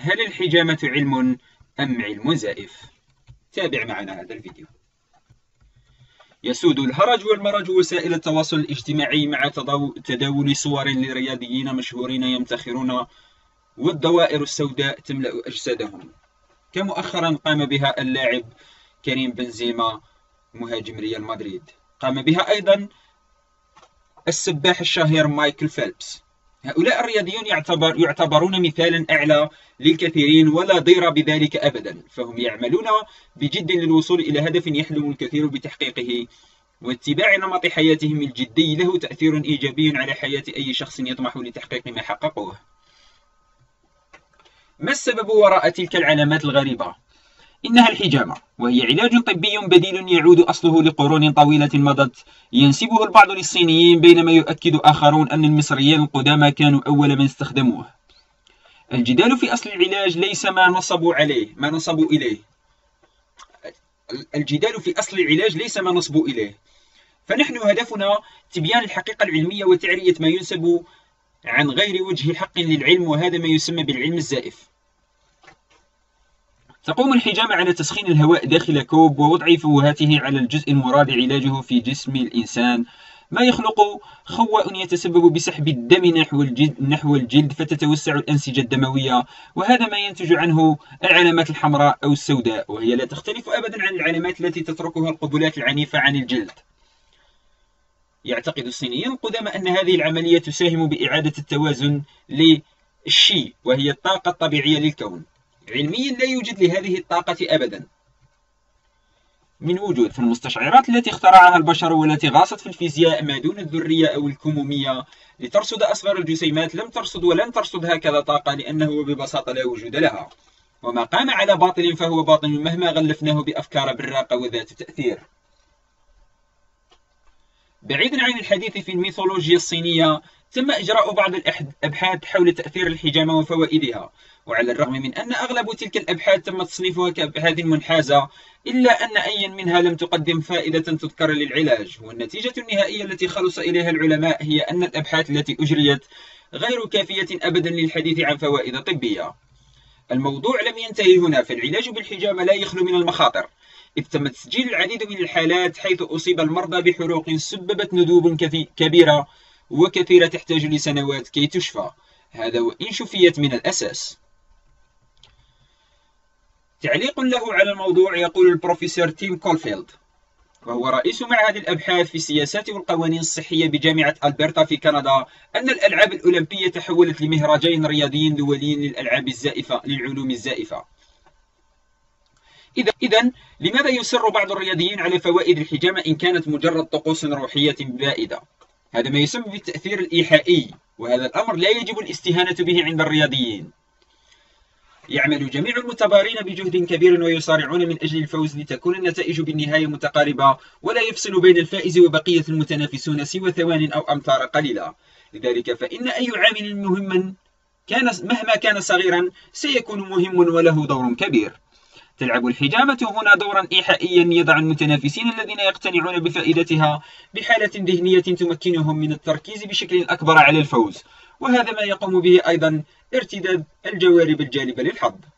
هل الحجامة علم أم علم زائف؟ تابع معنا هذا الفيديو. يسود الهرج والمرج وسائل التواصل الاجتماعي مع تداول صور لرياضيين مشهورين يمتخرون والدوائر السوداء تملأ أجسادهم، كمؤخرا قام بها اللاعب كريم بنزيما مهاجم ريال مدريد. قام بها أيضا السباح الشهير مايكل فيلبس. هؤلاء الرياضيون يعتبرون مثالا أعلى للكثيرين ولا ضير بذلك أبدا، فهم يعملون بجد للوصول إلى هدف يحلم الكثير بتحقيقه، واتباع نمط حياتهم الجدي له تأثير إيجابي على حياة أي شخص يطمح لتحقيق ما حققوه. ما السبب وراء تلك العلامات الغريبة؟ إنها الحجامة، وهي علاج طبي بديل يعود أصله لقرون طويلة مضت، ينسبه البعض للصينيين، بينما يؤكد آخرون أن المصريين القدامى كانوا أول من استخدموه. الجدال في أصل العلاج ليس ما نصبوا إليه. الجدال في أصل العلاج ليس ما نصبوا إليه، فنحن هدفنا تبيان الحقيقة العلمية وتعرية ما ينسب عن غير وجه حق للعلم، وهذا ما يسمى بالعلم الزائف. تقوم الحجامة على تسخين الهواء داخل كوب ووضع فوهاته على الجزء المراد علاجه في جسم الإنسان، ما يخلق خواء يتسبب بسحب الدم نحو الجلد فتتوسع الأنسجة الدموية، وهذا ما ينتج عنه العلامات الحمراء أو السوداء، وهي لا تختلف أبدا عن العلامات التي تتركها القبلات العنيفة عن الجلد. يعتقد الصينيين القدامى أن هذه العملية تساهم بإعادة التوازن للشي، وهي الطاقة الطبيعية للكون. علميا لا يوجد لهذه الطاقة أبدا من وجود في المستشعرات التي اخترعها البشر والتي غاصت في الفيزياء ما دون الذرية أو الكمومية لترصد أصغر الجسيمات لم ترصد ولن ترصد هكذا طاقة، لأنه ببساطة لا وجود لها، وما قام على باطل فهو باطل مهما غلفناه بأفكار براقة وذات تأثير. بعيدا عن الحديث في الميثولوجيا الصينية، تم إجراء بعض الأبحاث حول تأثير الحجامة وفوائدها، وعلى الرغم من أن أغلب تلك الأبحاث تم تصنيفها كأبحاث منحازة، إلا أن أي منها لم تقدم فائدة تذكر للعلاج، والنتيجة النهائية التي خلص إليها العلماء هي أن الأبحاث التي أجريت غير كافية أبدا للحديث عن فوائد طبية. الموضوع لم ينتهي هنا، فالعلاج بالحجامة لا يخلو من المخاطر، إذ تم تسجيل العديد من الحالات حيث أصيب المرضى بحروق سببت ندوب كبيرة وكثيرة تحتاج لسنوات كي تشفى، هذا وإن شفيت من الأساس. تعليق له على الموضوع يقول البروفيسور تيم كولفيلد، وهو رئيس معهد الأبحاث في السياسات والقوانين الصحية بجامعة ألبرتا في كندا، أن الألعاب الأولمبية تحولت لمهرجان رياضي دولي للعلوم الزائفة. إذن لماذا يصر بعض الرياضيين على فوائد الحجامة إن كانت مجرد طقوس روحية بائدة؟ هذا ما يسمى بالتأثير الإيحائي، وهذا الأمر لا يجب الاستهانة به عند الرياضيين. يعمل جميع المتبارين بجهد كبير ويصارعون من أجل الفوز لتكون النتائج بالنهاية متقاربة، ولا يفصل بين الفائز وبقية المتنافسون سوى ثوان أو أمتار قليلة. لذلك فإن أي عامل مهم مهما كان صغيرا سيكون مهم وله دور كبير. تلعب الحجامة هنا دورا إيحائيا يضع المتنافسين الذين يقتنعون بفائدتها بحالة ذهنية تمكنهم من التركيز بشكل أكبر على الفوز، وهذا ما يقوم به أيضا ارتداد الجوارب الجالبة للحظ.